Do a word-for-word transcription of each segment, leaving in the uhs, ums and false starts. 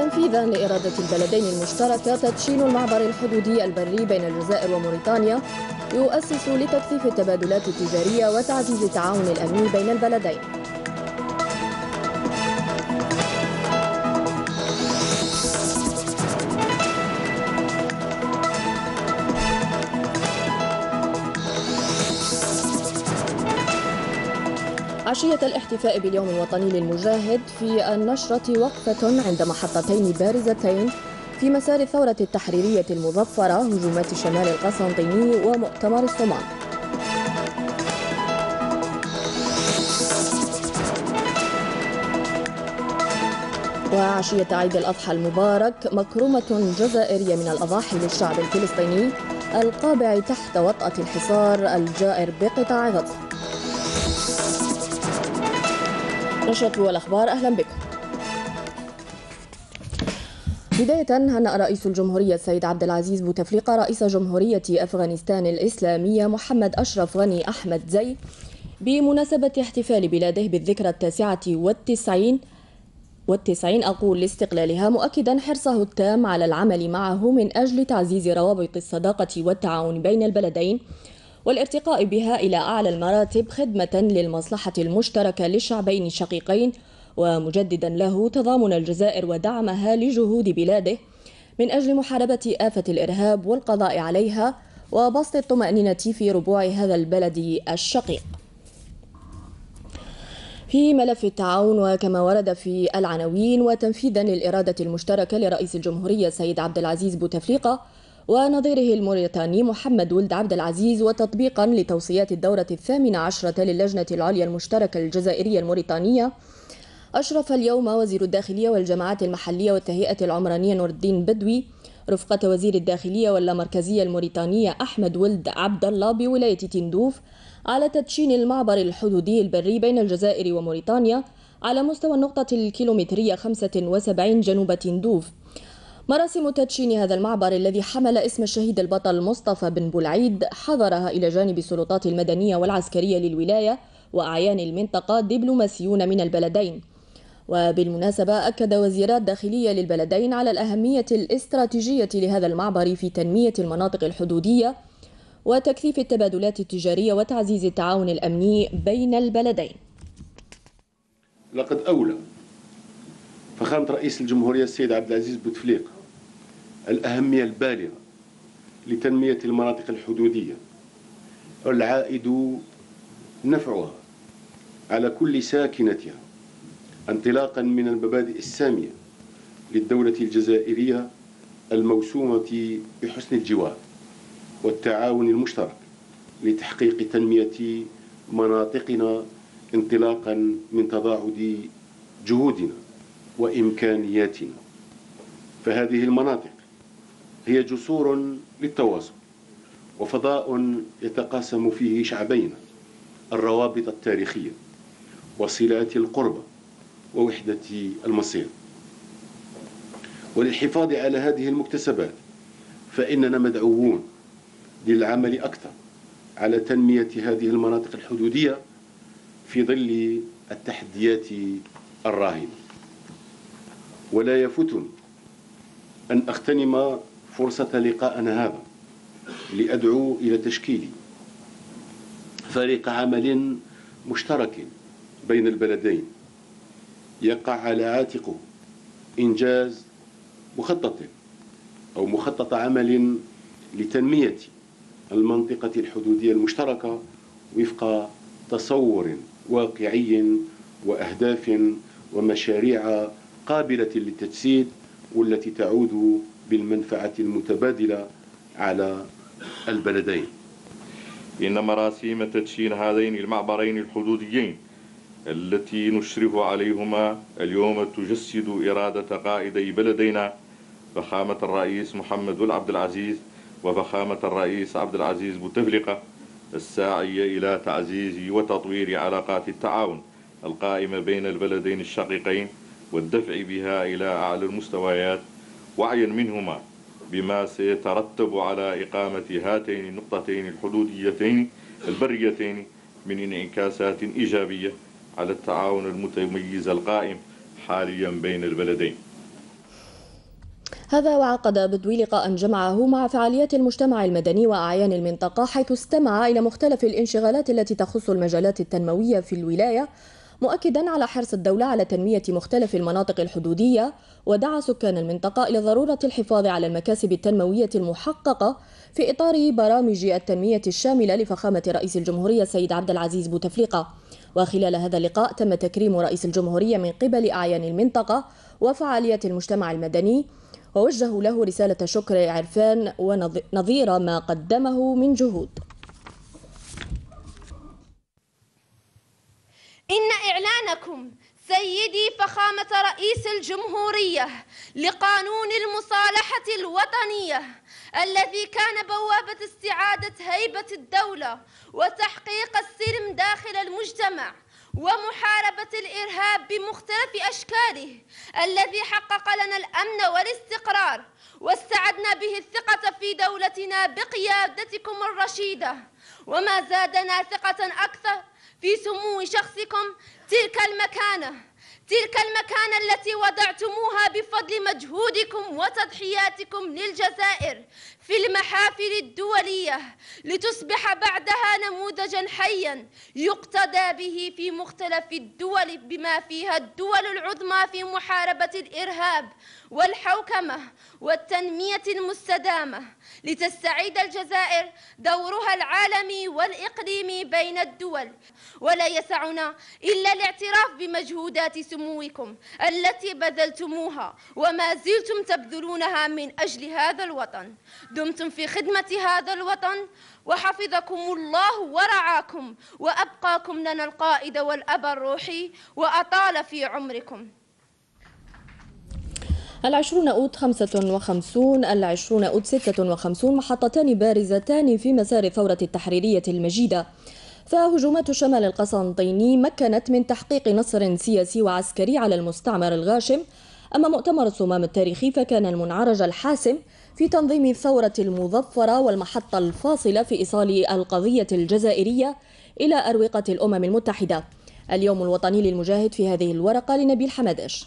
وتنفيذا لإرادة البلدين المشتركة تدشين المعبر الحدودي البري بين الجزائر وموريتانيا يؤسس لتكثيف التبادلات التجارية وتعزيز التعاون الأمني بين البلدين. عشية الاحتفاء باليوم الوطني للمجاهد في النشرة وقفة عند محطتين بارزتين في مسار الثورة التحريرية المظفرة، هجومات شمال القسنطيني ومؤتمر الصومال. وعشية عيد الأضحى المبارك مكرمة جزائرية من الأضاحي للشعب الفلسطيني القابع تحت وطأة الحصار الجائر بقطاع غزة. نشرة والأخبار، أهلا بكم. بداية، هنأ رئيس الجمهورية السيد عبد العزيز بوتفليقة رئيس جمهورية أفغانستان الإسلامية محمد أشرف غني أحمد زي بمناسبة احتفال بلاده بالذكرى التاسعة والتسعين والتسعين أقول لاستقلالها، مؤكدا حرصه التام على العمل معه من أجل تعزيز روابط الصداقة والتعاون بين البلدين والارتقاء بها إلى أعلى المراتب خدمة للمصلحة المشتركة للشعبين الشقيقين، ومجددا له تضامن الجزائر ودعمها لجهود بلاده من أجل محاربة آفة الإرهاب والقضاء عليها وبسط الطمأنينة في ربوع هذا البلد الشقيق. في ملف التعاون، وكما ورد في العناوين، وتنفيذا للإرادة المشتركة لرئيس الجمهورية السيد عبد العزيز بوتفليقة ونظيره الموريتاني محمد ولد عبد العزيز، وتطبيقا لتوصيات الدورة الثامنة عشرة للجنة العليا المشتركة الجزائرية الموريتانية، أشرف اليوم وزير الداخلية والجماعات المحلية والتهيئة العمرانية نور الدين بدوي رفقة وزير الداخلية واللامركزية الموريتانية أحمد ولد عبد الله بولاية تندوف على تدشين المعبر الحدودي البري بين الجزائر وموريتانيا على مستوى النقطة الكيلومترية خمسة وسبعين جنوب تندوف. مراسم تدشين هذا المعبر الذي حمل اسم الشهيد البطل مصطفى بن بولعيد حضرها إلى جانب السلطات المدنية والعسكرية للولاية وأعيان المنطقة دبلوماسيون من البلدين. وبالمناسبة، أكد وزيرا الداخلية للبلدين على الأهمية الاستراتيجية لهذا المعبر في تنمية المناطق الحدودية وتكثيف التبادلات التجارية وتعزيز التعاون الأمني بين البلدين. لقد أولى فخامة رئيس الجمهورية السيد عبد العزيز بوتفليقة الأهمية البالغة لتنمية المناطق الحدودية والعائد نفعها على كل ساكنتها، انطلاقا من المبادئ السامية للدولة الجزائرية الموسومة بحسن الجوار والتعاون المشترك لتحقيق تنمية مناطقنا، انطلاقا من تضاعد جهودنا وإمكانياتنا. فهذه المناطق هي جسور للتواصل وفضاء يتقاسم فيه شعبينا الروابط التاريخية وصلات القربة ووحدة المصير. وللحفاظ على هذه المكتسبات فإننا مدعوون للعمل أكثر على تنمية هذه المناطق الحدودية في ظل التحديات الراهنة. ولا يفوتني أن أغتنم فرصة لقاءنا هذا لأدعو إلى تشكيل فريق عمل مشترك بين البلدين يقع على عاتقه إنجاز مخطط أو مخطط عمل لتنمية المنطقة الحدودية المشتركة وفق تصور واقعي وأهداف ومشاريع قابلة للتجسيد والتي تعود بالمنفعة المتبادلة على البلدين. إن مراسيم تدشين هذين المعبرين الحدوديين التي نشرف عليهما اليوم تجسد إرادة قائدي بلدينا فخامة الرئيس محمد ولد عبد العزيز وفخامة الرئيس عبد العزيز بوتفليقة الساعية إلى تعزيز وتطوير علاقات التعاون القائمة بين البلدين الشقيقين والدفع بها إلى أعلى المستويات، وعيا منهما بما سيترتب على إقامة هاتين النقطتين الحدوديتين البريتين من انعكاسات إيجابية على التعاون المتميز القائم حاليا بين البلدين. هذا وعقد بدوي لقاء جمعه مع فعاليات المجتمع المدني وأعيان المنطقة، حيث استمع إلى مختلف الانشغالات التي تخص المجالات التنموية في الولاية، مؤكدا على حرص الدولة على تنمية مختلف المناطق الحدودية، ودعا سكان المنطقة إلى ضرورة الحفاظ على المكاسب التنموية المحققة في إطار برامج التنمية الشاملة لفخامة رئيس الجمهورية السيد عبد العزيز بوتفليقة. وخلال هذا اللقاء تم تكريم رئيس الجمهورية من قبل أعيان المنطقة وفعاليات المجتمع المدني، ووجهوا له رسالة شكر عرفان ونظير ما قدمه من جهود. إن إعلانكم سيدي فخامة رئيس الجمهورية لقانون المصالحة الوطنية الذي كان بوابة استعادة هيبة الدولة وتحقيق السلم داخل المجتمع ومحاربة الإرهاب بمختلف أشكاله، الذي حقق لنا الأمن والاستقرار واستعدنا به الثقة في دولتنا بقيادتكم الرشيدة، وما زادنا ثقة أكثر في سمو شخصكم تلك المكانة تلك المكانة التي وضعتموها بفضل مجهودكم وتضحياتكم للجزائر في المحافل الدولية، لتصبح بعدها نموذجا حيا يقتدى به في مختلف الدول بما فيها الدول العظمى في محاربة الإرهاب والحوكمة والتنمية المستدامة، لتستعيد الجزائر دورها العالمي والإقليمي بين الدول. ولا يسعنا إلا الاعتراف بمجهودات سموكم التي بذلتموها وما زلتم تبذلونها من أجل هذا الوطن. دمتم في خدمة هذا الوطن وحفظكم الله ورعاكم وأبقاكم لنا القائد والأب الروحي وأطال في عمركم. العشرون أوت خمسة وخمسون العشرون أوت ستة وخمسون محطتان بارزتان في مسار الثورة التحريرية المجيدة. فهجومات شمال القسنطيني مكنت من تحقيق نصر سياسي وعسكري على المستعمر الغاشم. أما مؤتمر الصمام التاريخي فكان المنعرج الحاسم في تنظيم الثورة المظفرة والمحطة الفاصلة في إيصال القضية الجزائرية إلى أروقة الأمم المتحدة. اليوم الوطني للمجاهد في هذه الورقة لنبيل حمداش.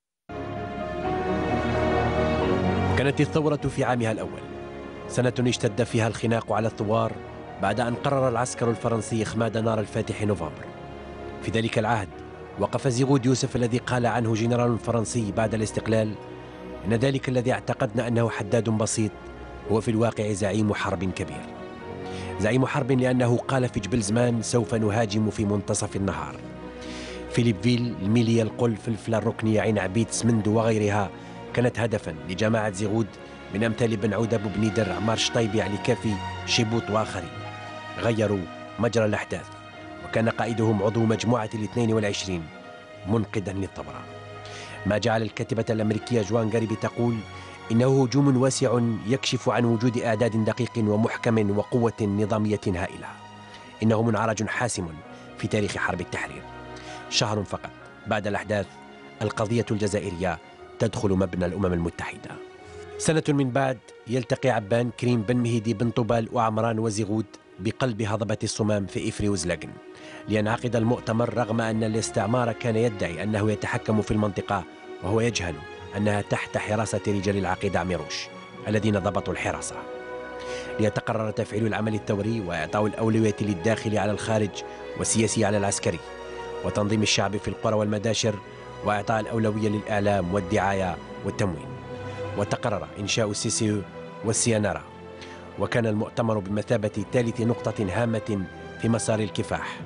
كانت الثورة في عامها الأول، سنة اشتد فيها الخناق على الثوار بعد أن قرر العسكر الفرنسي إخماد نار الفاتح نوفمبر. في ذلك العهد وقف زيغود يوسف الذي قال عنه جنرال فرنسي بعد الاستقلال إن ذلك الذي اعتقدنا أنه حداد بسيط هو في الواقع زعيم حرب كبير. زعيم حرب لأنه قال في جبل زمان سوف نهاجم في منتصف النهار. فيليبفيل، الميليا، القلف، الفلفلة الركنية، عين عبيد، سمندو وغيرها كانت هدفا لجماعة زيغود من أمثال بن عودة، بوبنيدر، عمار شطيبي، علي كافي، شيبوط وآخرين. غيروا مجرى الأحداث، وكان قائدهم عضو مجموعة الاثنين والعشرين منقذا للثورة. ما جعل الكاتبة الأمريكية جوان غاريبي تقول إنه هجوم واسع يكشف عن وجود إعداد دقيق ومحكم وقوة نظامية هائلة. إنه منعرج حاسم في تاريخ حرب التحرير. شهر فقط بعد الأحداث القضية الجزائرية تدخل مبنى الأمم المتحدة. سنة من بعد يلتقي عبان، كريم بن مهيدي بن طوبال وعمران وزيغود بقلب هضبة الصمام في إفري وزلاقن لينعقد المؤتمر، رغم أن الاستعمار كان يدعي أنه يتحكم في المنطقة وهو يجهل أنها تحت حراسة رجال العقيدة عميروش الذين ضبطوا الحراسة. ليتقرر تفعيل العمل الثوري وإعطاء الأولوية للداخل على الخارج والسياسي على العسكري، وتنظيم الشعب في القرى والمداشر، وإعطاء الأولوية للإعلام والدعاية والتموين. وتقرر إنشاء السيسيو والسيانارا. وكان المؤتمر بمثابة ثالث نقطة هامة في مسار الكفاح.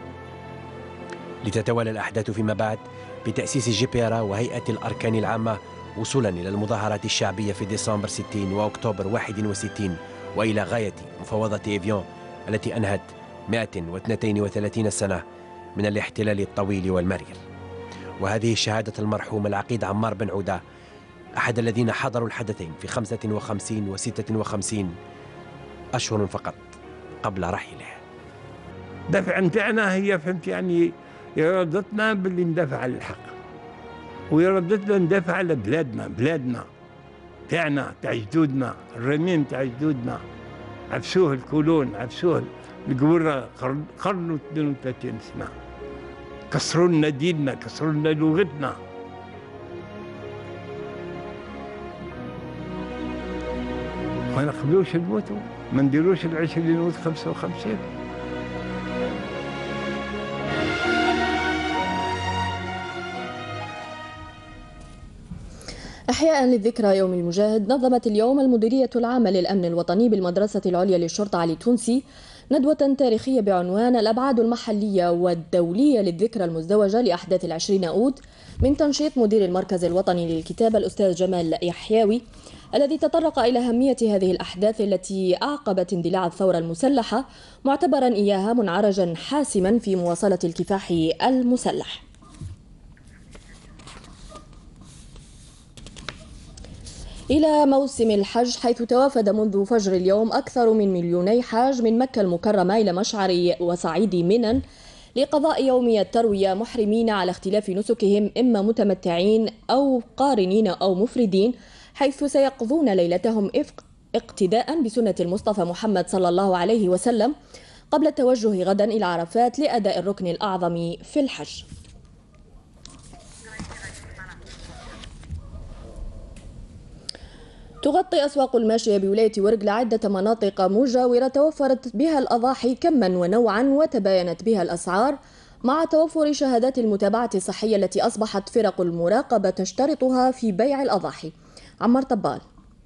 لتتوالى الأحداث فيما بعد بتأسيس جيبيرا وهيئة الأركان العامة، وصولا إلى المظاهرات الشعبية في ديسمبر ستين وأكتوبر واحد وستين، وإلى غاية مفاوضة إيفيون التي أنهت مئة واثنين وثلاثين سنة من الاحتلال الطويل والمرير. وهذه شهادة المرحوم العقيد عمار بن عودة، أحد الذين حضروا الحدثين في خمسة وخمسين وستة وخمسين، أشهر فقط قبل رحيله. دفع متاعنا هي فهمت يعني إرادتنا باللي ندافع على الحق، وإرادتنا ندافع على بلادنا بلادنا تاعنا تاع جدودنا، الرميم تاع جدودنا، عفسوه الكولون، عفسوه القورة قرن واثنين وثلاثين سنة، كسروا لنا ديننا، كسروا لنا لغتنا. ما نقبلوش نموتوا، ما نديروش العيش اللي نموت خمسة وخمسين. إحياء للذكرى يوم المجاهد، نظمت اليوم المديرية العامة للأمن الوطني بالمدرسة العليا للشرطة علي تونسي ندوة تاريخية بعنوان الأبعاد المحلية والدولية للذكرى المزدوجة لأحداث العشرين أوت من تنشيط مدير المركز الوطني للكتابة الأستاذ جمال يحياوي، الذي تطرق إلى أهمية هذه الأحداث التي أعقبت اندلاع الثورة المسلحة، معتبرا إياها منعرجا حاسما في مواصلة الكفاح المسلح. إلى موسم الحج، حيث توافد منذ فجر اليوم أكثر من مليوني حاج من مكة المكرمة إلى مشعر وصعيد منى لقضاء يومي التروية، محرمين على اختلاف نسكهم، إما متمتعين أو قارنين أو مفردين، حيث سيقضون ليلتهم اقتداء بسنة المصطفى محمد صلى الله عليه وسلم قبل التوجه غدا إلى عرفات لأداء الركن الأعظم في الحج. تغطي أسواق الماشية بولاية ورقلة عدة مناطق مجاورة توفرت بها الأضاحي كما ونوعا وتباينت بها الأسعار، مع توفر شهادات المتابعة الصحية التي أصبحت فرق المراقبة تشترطها في بيع الأضاحي. عمار طبال.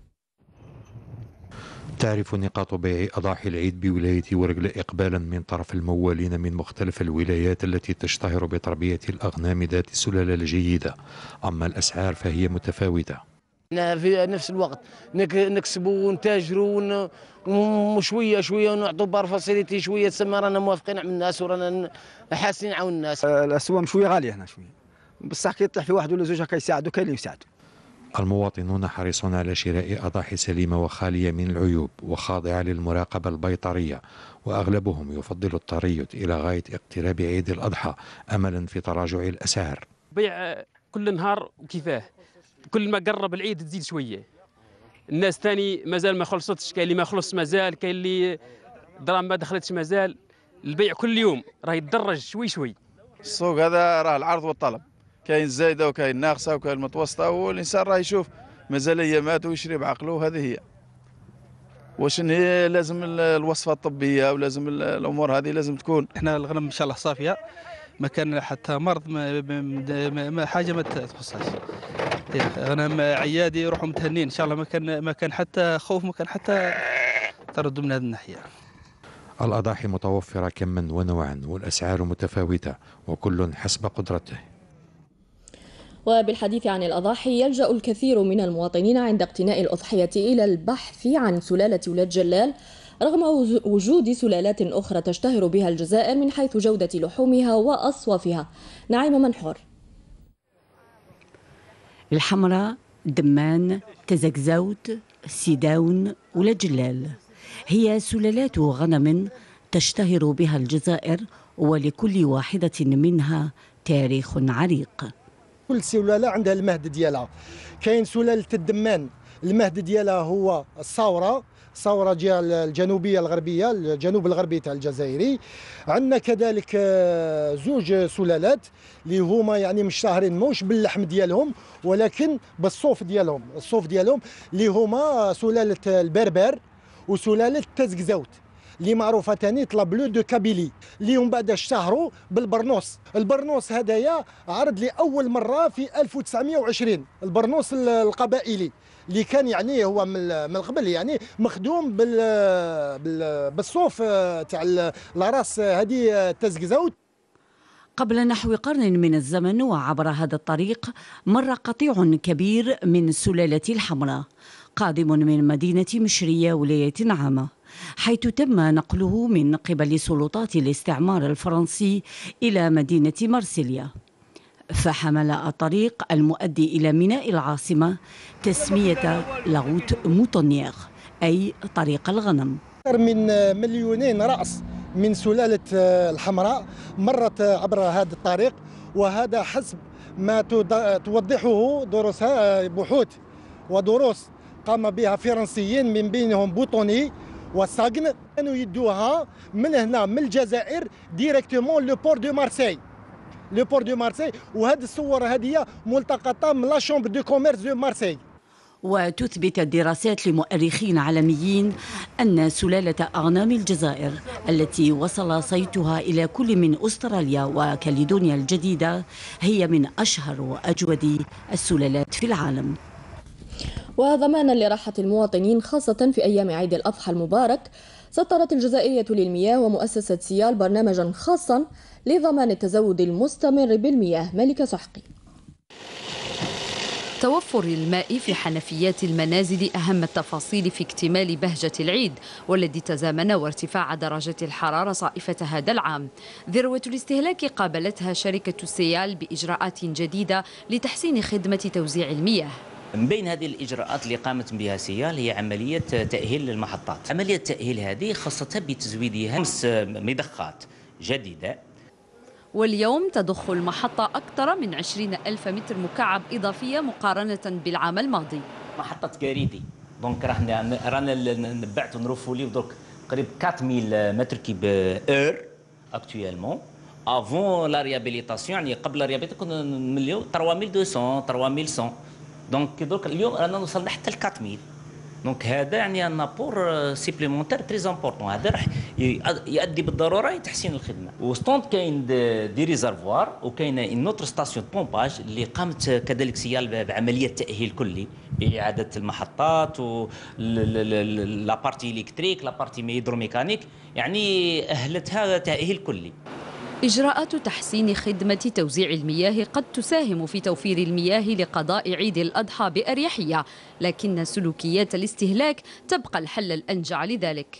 تعرف نقاط بيع أضاحي العيد بولاية ورقلة إقبالا من طرف الموالين من مختلف الولايات التي تشتهر بتربية الأغنام ذات السلالة الجيدة، أما الأسعار فهي متفاوتة. في نفس الوقت نكسبوا ونتاجروا وشويه شويه ونعطوا بار فاسيليتي شويه، تسمى رانا موافقين على الناس ورانا حاسين نعاون الناس. الاسواق شويه غاليه هنا شويه، بصح كي يطيح في واحد ولا زوج كيساعدوا، كاين اللي يساعدوا. المواطنون حريصون على شراء أضاحي سليمة وخالية من العيوب وخاضعة للمراقبة البيطرية، وأغلبهم يفضل الطرية إلى غاية اقتراب عيد الأضحى أملا في تراجع الأسعار. بيع كل نهار وكيفاه، كل ما قرب العيد تزيد شويه. الناس ثاني مازال ما خلصتش، كاين اللي ما خلص مازال، كاين اللي دراهم ما دخلتش مازال. البيع كل يوم راه يتدرج شوي شوي. السوق هذا راه العرض والطلب، كاين زايده وكاين ناقصه وكاين متوسطه، والانسان راه يشوف مازال ايامات ويشري بعقله. هذه هي واش هي لازم الوصفه الطبيه ولازم الامور هذه لازم تكون. احنا الغنم ان شاء الله صافيه، ما كان حتى مرض ما, ما, ما حاجه ما تخصهاش. غنم عيادي يروحوا متهنين ان شاء الله، ما كان ما كان حتى خوف، ما كان حتى تردد من هذه الناحيه. الأضاحي متوفرة كما ونوعا والأسعار متفاوتة وكل حسب قدرته. وبالحديث عن الأضاحي، يلجأ الكثير من المواطنين عند اقتناء الأضحية إلى البحث عن سلالة ولاد جلال، رغم وجود سلالات أخرى تشتهر بها الجزائر من حيث جودة لحومها وأصوافها. نعيمة منحور. الحمراء، دمان، تزكزوت، سيداون ولاد جلال هي سلالات غنم تشتهر بها الجزائر، ولكل واحدة منها تاريخ عريق. كل سلالة عندها المهد ديالها. كاين سلالة الدمان، المهد ديالها هو الصورة، الصورة ديال الجنوبية الغربية، الجنوب الغربي تاع الجزائري. عندنا كذلك زوج سلالات اللي هما يعني مشتهرين موش باللحم ديالهم ولكن بالصوف ديالهم، الصوف ديالهم اللي هما سلالة البربر وسلالة تزكزوت اللي معروفه ثاني طلابلو دو كابيلي، اللي هم بعد اشتهروا بالبرنوس. البرنوس هدايا عرض لاول مره في ألف وتسعمائة وعشرين، البرنوس القبائلي اللي كان يعني هو من من قبل يعني مخدوم بال بالصوف تاع الراس هذه تزكزوت. قبل نحو قرن من الزمن وعبر هذا الطريق مر قطيع كبير من السلالة الحمراء قادم من مدينة مشرية ولاية نعامة، حيث تم نقله من قبل سلطات الاستعمار الفرنسي إلى مدينة مرسيليا، فحمل الطريق المؤدي إلى ميناء العاصمة تسمية لاغوت موتونيير أي طريق الغنم. أكثر من مليونين رأس من سلالة الحمراء مرت عبر هذا الطريق، وهذا حسب ما توضحه دروس بحوث ودروس قام بها فرنسيين من بينهم بوطوني وساغن، كانوا يدوها من هنا من الجزائر ديريكتومون لو بور دو مارسي، لو بور دو مارسي. وهذه الصور هذه ملتقطه من لا شومبر دو كوميرس دو مارسي. وتثبت الدراسات لمؤرخين عالميين أن سلالة أغنام الجزائر التي وصل صيتها إلى كل من أستراليا وكاليدونيا الجديدة هي من أشهر وأجود السلالات في العالم. وضمانا لراحة المواطنين خاصة في أيام عيد الأضحى المبارك، سطرت الجزائرية للمياه ومؤسسة سيال برنامجا خاصا لضمان التزود المستمر بالمياه. ملكة سحقي. توفر الماء في حنفيات المنازل أهم التفاصيل في اكتمال بهجة العيد، والذي تزامن وارتفاع درجات الحرارة صائفة هذا العام. ذروة الاستهلاك قابلتها شركة سيال بإجراءات جديدة لتحسين خدمة توزيع المياه. من بين هذه الإجراءات اللي قامت بها سيال هي عملية تأهيل المحطات. عملية التأهيل هذه خاصة بتزويدها خمس مضخات جديدة. واليوم تضخ المحطة أكثر من عشرين ألف متر مكعب إضافية مقارنة بالعام الماضي. محطة كاريدي دونك رانا رانا نبعتوا نروفوا لي درك قريب أربعمية متر كيب اور اكطويلمون. افون لا ريابيليتاسيون يعني قبل الريابيليتاسيون كنا نمليو ثلاثة آلاف ومئتين ثلاثة آلاف ومئة. دونك درك اليوم رانا وصلنا حتى ل أربعمية. دونك هذا يعني ان ابور سيبليمونتير تري امبورطون، هذا راح يؤدي بالضروره لتحسين الخدمه. وستوند كاين دي ريزرفوار وكاينه اون اوتر ستاسيون بومباج اللي قامت كذلك سيال بعمليه تاهيل كلي باعاده المحطات و لا بارتي الكتريك لا بارتي هيدروميكانيك، يعني اهلتها تاهيل كلي. إجراءات تحسين خدمة توزيع المياه قد تساهم في توفير المياه لقضاء عيد الأضحى بأريحية، لكن سلوكيات الاستهلاك تبقى الحل الأنجع لذلك.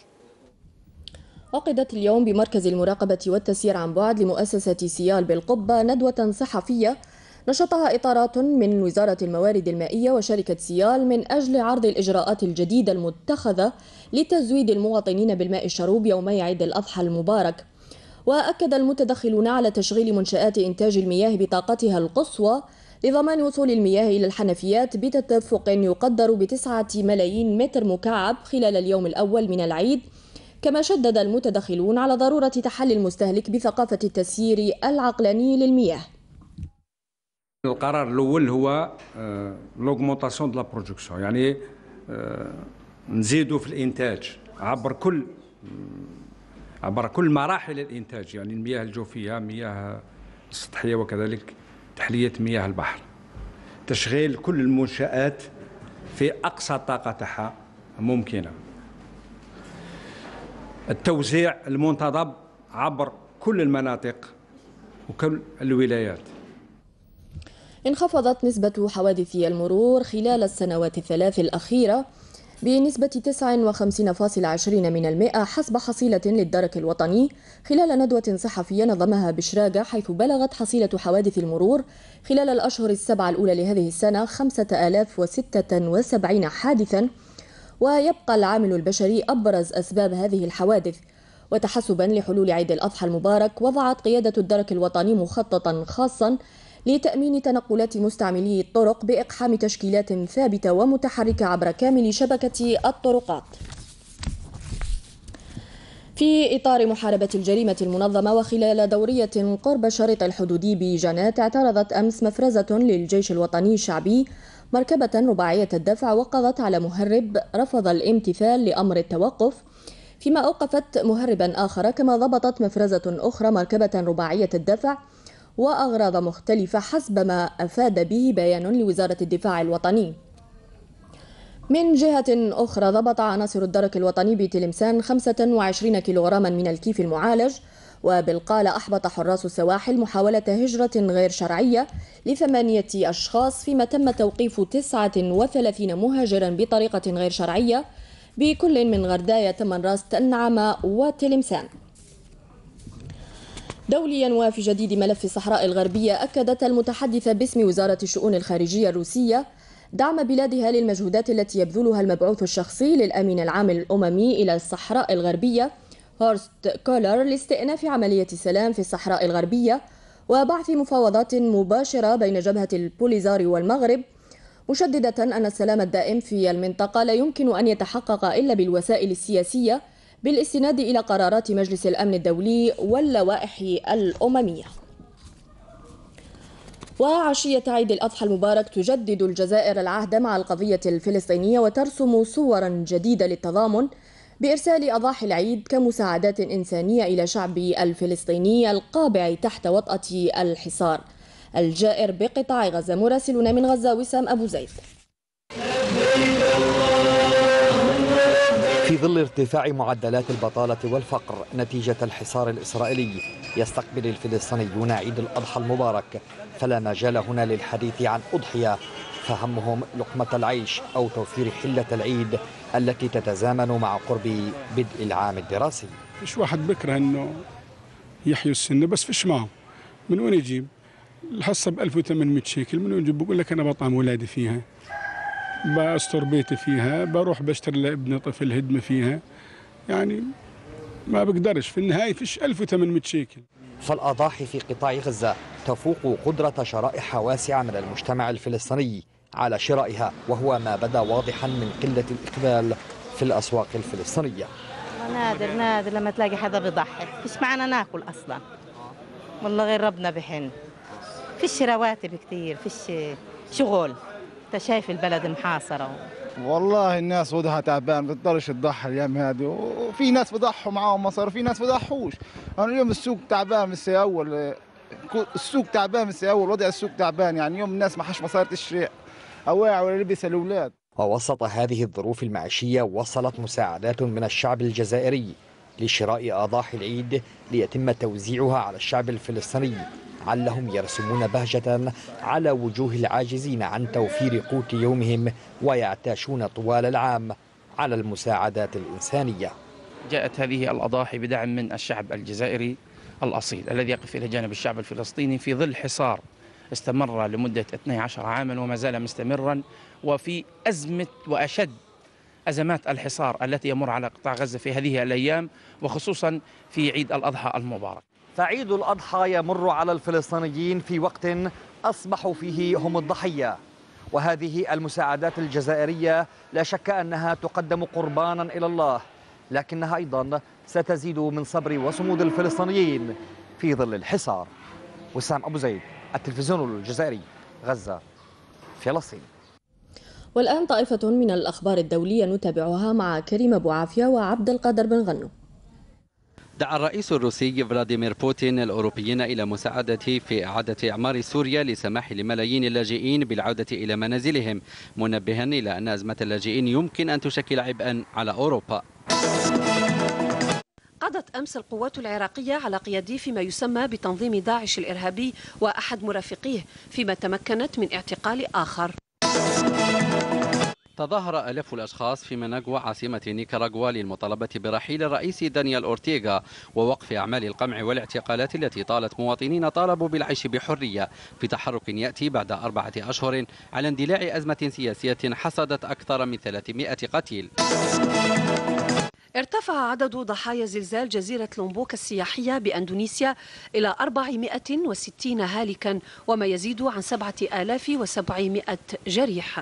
عقدت اليوم بمركز المراقبة والتسيير عن بعد لمؤسسة سيال بالقبة ندوة صحفية نشطها إطارات من وزارة الموارد المائية وشركة سيال من أجل عرض الإجراءات الجديدة المتخذة لتزويد المواطنين بالماء الشروب يومي عيد الأضحى المبارك. وأكد المتدخلون على تشغيل منشآت إنتاج المياه بطاقتها القصوى لضمان وصول المياه إلى الحنفيات بتدفق يقدر بتسعة ملايين متر مكعب خلال اليوم الأول من العيد. كما شدد المتدخلون على ضرورة تحلي المستهلك بثقافة التسيير العقلاني للمياه. القرار الأول هو لوغمونطاسيون دو لا برودكسيون، يعني نزيدوا في الإنتاج عبر كل عبر كل مراحل الإنتاج، يعني المياه الجوفية، مياه السطحية، وكذلك تحلية مياه البحر. تشغيل كل المنشآت في أقصى طاقة تاعها ممكنة. التوزيع المنتظم عبر كل المناطق وكل الولايات. انخفضت نسبة حوادث المرور خلال السنوات الثلاث الأخيرة بنسبة تسعة وخمسين فاصلة عشرين من المئة حسب حصيلة للدرك الوطني خلال ندوة صحفية نظمها بشراقة، حيث بلغت حصيلة حوادث المرور خلال الأشهر السبعة الأولى لهذه السنة خمسة آلاف وستة وسبعين حادثا. ويبقى العامل البشري أبرز أسباب هذه الحوادث. وتحسبا لحلول عيد الأضحى المبارك وضعت قيادة الدرك الوطني مخططا خاصا لتأمين تنقلات مستعملي الطرق بإقحام تشكيلات ثابتة ومتحركة عبر كامل شبكة الطرقات. في إطار محاربة الجريمة المنظمة وخلال دورية قرب شريط الحدودي بجنات، اعترضت أمس مفرزة للجيش الوطني الشعبي مركبة رباعية الدفع وقضت على مهرب رفض الامتثال لأمر التوقف، فيما أوقفت مهربا آخر. كما ضبطت مفرزة أخرى مركبة رباعية الدفع وأغراض مختلفة حسب ما أفاد به بيان لوزارة الدفاع الوطني. من جهة أخرى ضبط عناصر الدرك الوطني بتلمسان خمسة وعشرين كيلوغراما من الكيف المعالج. وبالقالة أحبط حراس السواحل محاولة هجرة غير شرعية لثمانية أشخاص، فيما تم توقيف تسعة وثلاثين مهاجرا بطريقة غير شرعية بكل من غرداية، تمنراس، النعمة وتلمسان. دوليا وفي جديد ملف الصحراء الغربية، أكدت المتحدثة باسم وزارة الشؤون الخارجية الروسية دعم بلادها للمجهودات التي يبذلها المبعوث الشخصي للأمين العام الأممي إلى الصحراء الغربية هورست كولر لاستئناف عملية السلام في الصحراء الغربية وبعث مفاوضات مباشرة بين جبهة البوليزاريو والمغرب، مشددة أن السلام الدائم في المنطقة لا يمكن أن يتحقق إلا بالوسائل السياسية بالاستناد إلى قرارات مجلس الأمن الدولي واللوائح الأممية. وعشية عيد الأضحى المبارك تجدد الجزائر العهد مع القضية الفلسطينية وترسم صورا جديدة للتضامن بإرسال أضاحي العيد كمساعدات إنسانية إلى شعب الفلسطيني القابع تحت وطأة الحصار الجائر بقطاع غزة. مراسلنا من غزة وسام أبو زيد. في ظل ارتفاع معدلات البطالة والفقر نتيجة الحصار الإسرائيلي يستقبل الفلسطينيون عيد الأضحى المبارك، فلا مجال هنا للحديث عن أضحية، فهمهم لقمة العيش أو توفير حلة العيد التي تتزامن مع قرب بدء العام الدراسي. فيش واحد بكره انه يحيوا السنة، بس فيش معه من وين يجيب؟ الحصة ب ألف وثمانمئة شيكل من وين يجيب؟ بقول لك أنا بطعم ولادي فيها، بأستر بيتي فيها، بروح بشتري لابني طفل هدمة فيها، يعني ما بقدرش. في النهاية فيش ألف وثمانمئة شيكل. فالأضاحي في قطاع غزة تفوق قدرة شرائح واسعة من المجتمع الفلسطيني على شرائها، وهو ما بدا واضحا من قلة الإقبال في الأسواق الفلسطينية. نادر نادر لما تلاقي حدا بيضحي، فيش معنا ناكل أصلا والله غير ربنا بحن. فيش رواتب كثير، فيش شغل، انت شايف البلد محاصرة. والله الناس وضعها تعبان، ما بتقدرش تضحي الايام هذه، وفي ناس بضحوا معاهم مصاري وفي ناس بضحوش. انا اليوم السوق تعبان من السي اول، السوق تعبان من السي اول، وضع السوق تعبان، يعني اليوم الناس ما حش مصاري تشتري اواعي ولا لبس الاولاد. ووسط هذه الظروف المعيشية وصلت مساعدات من الشعب الجزائري لشراء أضاحي العيد ليتم توزيعها على الشعب الفلسطيني، علهم يرسمون بهجة على وجوه العاجزين عن توفير قوت يومهم ويعتاشون طوال العام على المساعدات الإنسانية. جاءت هذه الأضاحي بدعم من الشعب الجزائري الأصيل الذي يقف إلى جانب الشعب الفلسطيني في ظل حصار استمر لمدة اثني عشر عاما وما زال مستمرا، وفي أزمة وأشد أزمات الحصار التي يمر على قطاع غزة في هذه الأيام، وخصوصا في عيد الأضحى المبارك. فعيد الأضحى يمر على الفلسطينيين في وقت أصبحوا فيه هم الضحية، وهذه المساعدات الجزائرية لا شك أنها تقدم قربانا إلى الله، لكنها أيضا ستزيد من صبر وصمود الفلسطينيين في ظل الحصار. وسام أبو زيد، التلفزيون الجزائري، غزة، فلسطين. والآن طائفة من الأخبار الدولية نتابعها مع كريم أبو عافية وعبد القادر بن غنو. دعا الرئيس الروسي فلاديمير بوتين الأوروبيين إلى مساعدته في إعادة إعمار سوريا لسماح لملايين اللاجئين بالعودة إلى منازلهم، منبها إلى أن أزمة اللاجئين يمكن أن تشكل عبئا على أوروبا. قضت أمس القوات العراقية على قيادي فيما يسمى بتنظيم داعش الإرهابي وأحد مرافقيه، فيما تمكنت من اعتقال آخر. تظاهر آلاف الأشخاص في ماناغوا عاصمة نيكاراغوا للمطالبة برحيل الرئيس دانيال أورتيغا ووقف أعمال القمع والاعتقالات التي طالت مواطنين طالبوا بالعيش بحرية، في تحرك يأتي بعد أربعة أشهر على اندلاع أزمة سياسية حصدت أكثر من ثلاثمائة قتيل. ارتفع عدد ضحايا زلزال جزيرة لومبوك السياحية بأندونيسيا إلى أربعمائة وستين هالكا وما يزيد عن سبعة آلاف وسبعمائة جريح.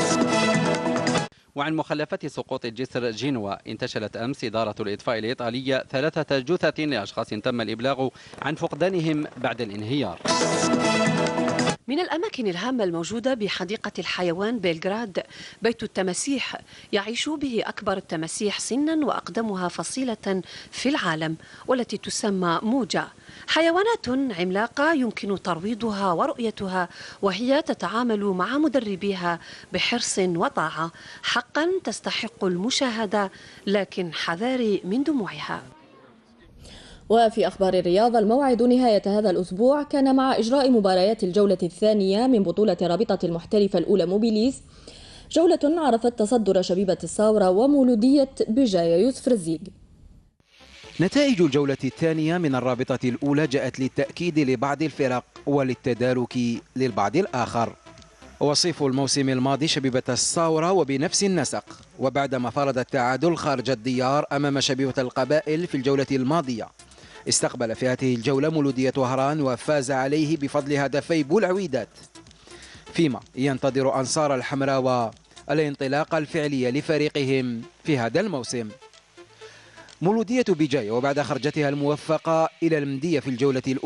وعن مخلفات سقوط جسر جنوا، انتشلت أمس إدارة الإطفاء الإيطالية ثلاثة جثث لأشخاص تم الإبلاغ عن فقدانهم بعد الانهيار. من الأماكن الهامة الموجودة بحديقة الحيوان بلغراد بيت التماسيح، يعيش به أكبر التماسيح سنا وأقدمها فصيلة في العالم، والتي تسمى موجا، حيوانات عملاقة يمكن ترويضها ورؤيتها وهي تتعامل مع مدربيها بحرص وطاعة، حقا تستحق المشاهدة، لكن حذاري من دموعها. وفي أخبار الرياضة، الموعد نهاية هذا الأسبوع كان مع إجراء مباريات الجولة الثانية من بطولة رابطة المحترفة الأولى موبيليز، جولة عرفت تصدر شبيبة الصاورة ومولودية بجاية يوسف رزيق. نتائج الجولة الثانية من الرابطة الأولى جاءت للتأكيد لبعض الفرق وللتدارك للبعض الآخر. وصيف الموسم الماضي شبيبة الصاورة وبنفس النسق، وبعدما فرض التعادل خارج الديار أمام شبيبة القبائل في الجولة الماضية، استقبل في هذه الجولة مولودية وهران وفاز عليه بفضل هدفي بولعويدات، فيما ينتظر أنصار الحمراء الانطلاق الفعلي لفريقهم في هذا الموسم. مولودية بجاية وبعد خرجتها الموفقة إلى المندية في الجولة الأولى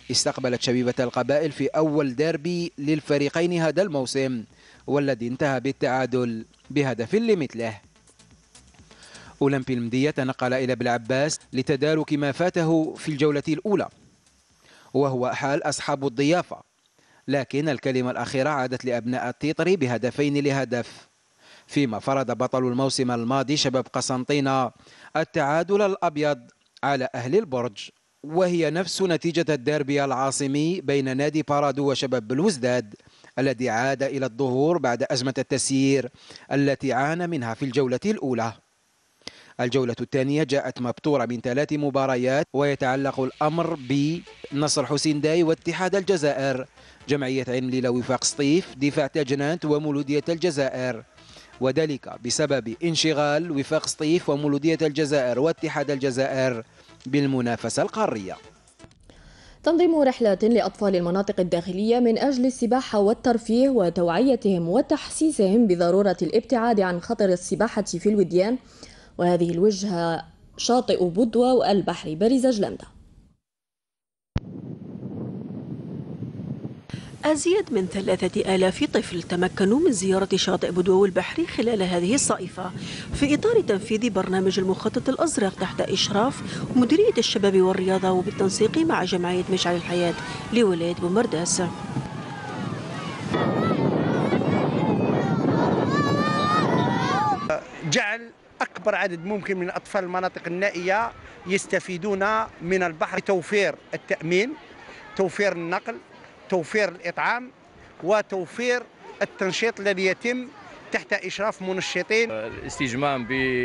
استقبلت شبيبة القبائل في أول ديربي للفريقين هذا الموسم، والذي انتهى بالتعادل بهدف لمثله. أولمبي المدية تنقل إلى بالعباس لتدارك ما فاته في الجولة الأولى، وهو حال أصحاب الضيافة، لكن الكلمة الأخيرة عادت لأبناء التيطري بهدفين لهدف، فيما فرض بطل الموسم الماضي شباب قسنطينة التعادل الأبيض على أهل البرج، وهي نفس نتيجة الديربي العاصمي بين نادي بارادو وشباب بلوزداد الذي عاد إلى الظهور بعد أزمة التسيير التي عانى منها في الجولة الأولى. الجولة الثانية جاءت مبتورة من ثلاث مباريات، ويتعلق الأمر بنصر حسين داي واتحاد الجزائر، جمعية عين ليلى وفاق سطيف، دفاع تاجنانت ومولودية الجزائر، وذلك بسبب انشغال وفاق سطيف ومولودية الجزائر واتحاد الجزائر بالمنافسة القارية. تنظيم رحلات لأطفال المناطق الداخلية من أجل السباحة والترفيه وتوعيتهم وتحسيسهم بضرورة الابتعاد عن خطر السباحة في الوديان، وهذه الوجهة شاطئ بدوى والبحر بارزة جلمدة. أزيد من ثلاثة آلاف طفل تمكنوا من زيارة شاطئ بدوى والبحر خلال هذه الصيفة في إطار تنفيذ برنامج المخطط الأزرق تحت إشراف مديرية الشباب والرياضة وبالتنسيق مع جمعية مشعل الحياة لولاية بومرداس. جعل أكبر عدد ممكن من أطفال المناطق النائية يستفيدون من البحر، توفير التأمين، توفير النقل، توفير الإطعام، وتوفير التنشيط الذي يتم تحت إشراف منشطين. الاستجمام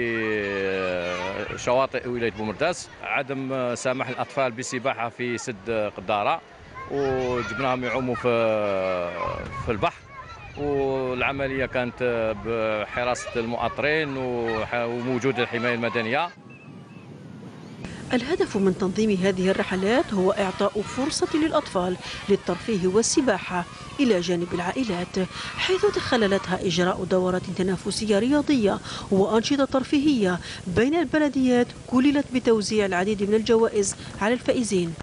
بشواطئ ولاية بومرداس، عدم سماح الأطفال بالسباحة في سد قدارة، وجبناهم يعوموا في في البحر، والعملية كانت بحراسة المؤطرين وموجود الحماية المدنية. الهدف من تنظيم هذه الرحلات هو إعطاء فرصة للأطفال للترفيه والسباحة إلى جانب العائلات، حيث تخللتها إجراء دورات تنافسية رياضية وأنشطة ترفيهية بين البلديات كللت بتوزيع العديد من الجوائز على الفائزين.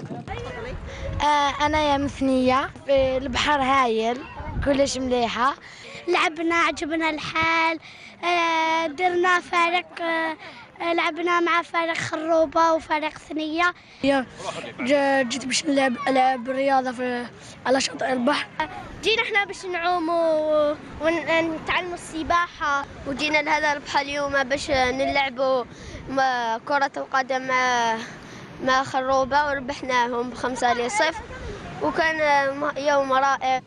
أنا يا مثنية، البحر هايل كلش مليحة، لعبنا عجبنا الحال، درنا فريق، لعبنا مع فريق خروبة وفريق ثنية. جيت باش نلعب ألعاب الرياضة في على شاطئ البحر. جينا احنا باش نعوموا ونتعلموا السباحة، وجينا لهذا البحر اليوم باش نلعبوا كرة القدم مع مع خروبة، وربحناهم بخمسة لصفر، وكان يوم رائع.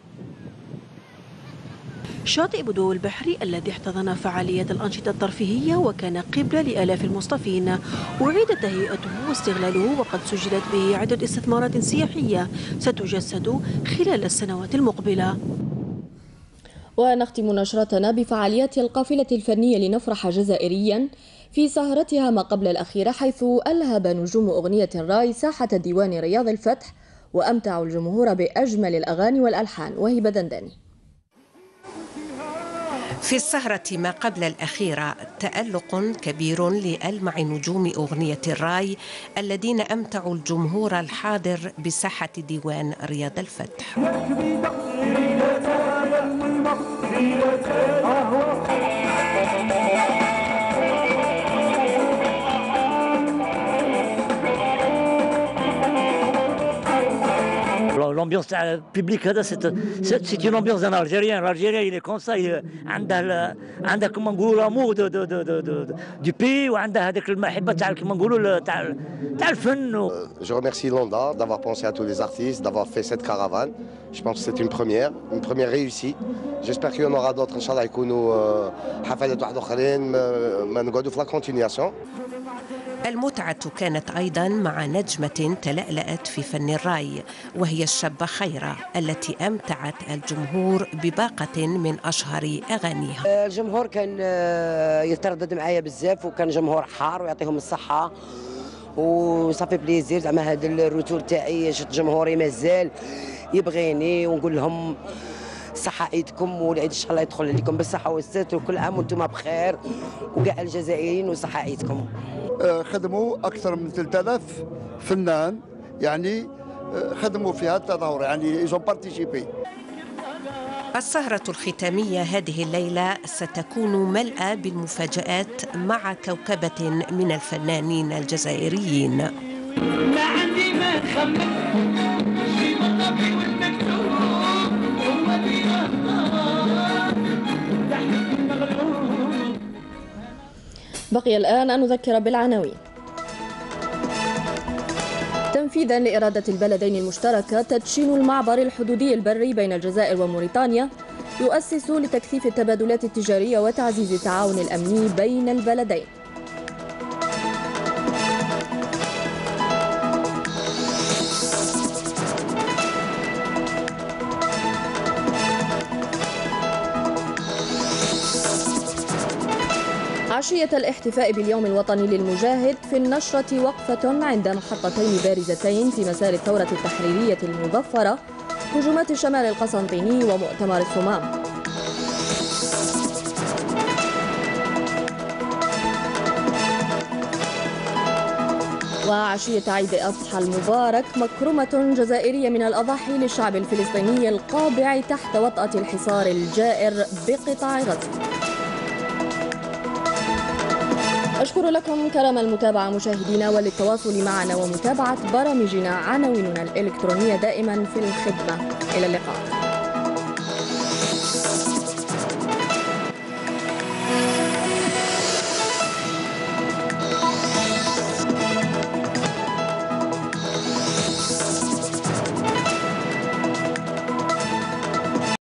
شاطئ بدو البحري الذي احتضن فعاليات الأنشطة الترفيهية وكان قبلة لآلاف المصطفين، أعيد تهيئته واستغلاله، وقد سجلت به عدة استثمارات سياحية ستجسد خلال السنوات المقبلة. ونختم نشرتنا بفعاليات القافلة الفنية لنفرح جزائريا في سهرتها ما قبل الأخيرة، حيث ألهب نجوم أغنية الراي ساحة ديوان رياض الفتح وأمتعوا الجمهور بأجمل الأغاني والألحان. وهبة دنداني. في السهرة ما قبل الأخيرة تألق كبير لألمع نجوم أغنية الراي الذين أمتعوا الجمهور الحاضر بساحة ديوان رياض الفتح. L'ambiance publique, c'est une ambiance d'un Algérien. L'Algérien, il est comme ça. Il عنده عنده كما نقولوا l'amour de de de de du pays, وعنده هذاك المحبة تاع كما نقولوا تاع تاع الفن. Je remercie Londa d'avoir pensé à tous les artistes, d'avoir fait cette caravane. Je pense que c'est une première, une première réussie. J'espère qu'il y en aura d'autres. Inch'Allah يكونوا حفلات واحد اخرين ما نقعدوا في لا كونتينياسيون. المتعة كانت أيضا مع نجمة تلألأت في فن الراي، وهي الشابة خيرة التي أمتعت الجمهور بباقة من أشهر أغانيها. الجمهور كان يتردد معايا بزاف، وكان جمهور حار ويعطيهم الصحة وصافي بليزير. زعما هذا الروتور تاعي شفت جمهوري مازال يبغيني، ونقول لهم صحة عيدكم، والعيد ان شاء الله يدخل عليكم بالصحة والستر، وكل عام وانتم بخير، وكاع الجزائريين وصحة عيدكم. خدموا اكثر من ثلاثة آلاف فنان، يعني خدموا فيها التظاهر، يعني ايزون بارتيسيبي. السهرة الختامية هذه الليلة ستكون ملأى بالمفاجآت مع كوكبة من الفنانين الجزائريين. ما عندي ما نخمم شي مطبي والمكتوب هو بيا النار تحت المغلوب. بقي الآن أن نذكر بالعناوين. تنفيذا لإرادة البلدين المشتركة، تدشين المعبر الحدودي البري بين الجزائر وموريتانيا يؤسس لتكثيف التبادلات التجارية وتعزيز التعاون الأمني بين البلدين. عشية الاحتفاء باليوم الوطني للمجاهد، في النشرة وقفة عند محطتين بارزتين في مسار الثورة التحريرية المظفرة، هجومات الشمال القسنطيني ومؤتمر الصمام. وعشية عيد أضحى المبارك، مكرمة جزائرية من الأضاحي للشعب الفلسطيني القابع تحت وطأة الحصار الجائر بقطاع غزة. أشكر لكم كرم المتابعة مشاهدينا، وللتواصل معنا ومتابعة برامجنا عناويننا الإلكترونية دائما في الخدمة. إلى اللقاء.